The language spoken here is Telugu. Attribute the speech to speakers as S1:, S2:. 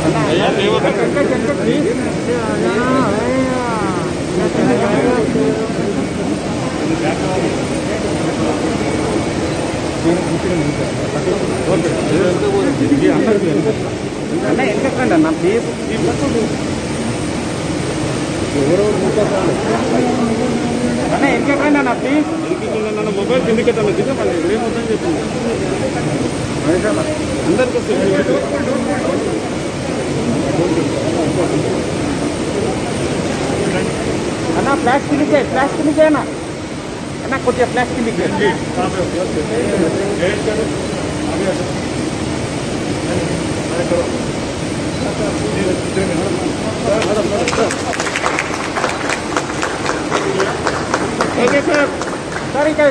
S1: అన్న ఎందుకండి అన్న ప్లీజ్ అన్న ఎందుకండి అన్న ప్లీజ్ నన్ను మొబైల్ కిందకెట్టండి దిగమని ఏమవుతుందని చెప్పింది అందరికి అన్న ఫ్లాష్ కిందకే అన్న కొద్దిగా ఫ్లాష్ కిందకే ఓకే సార్ సార్ ఇక్కడ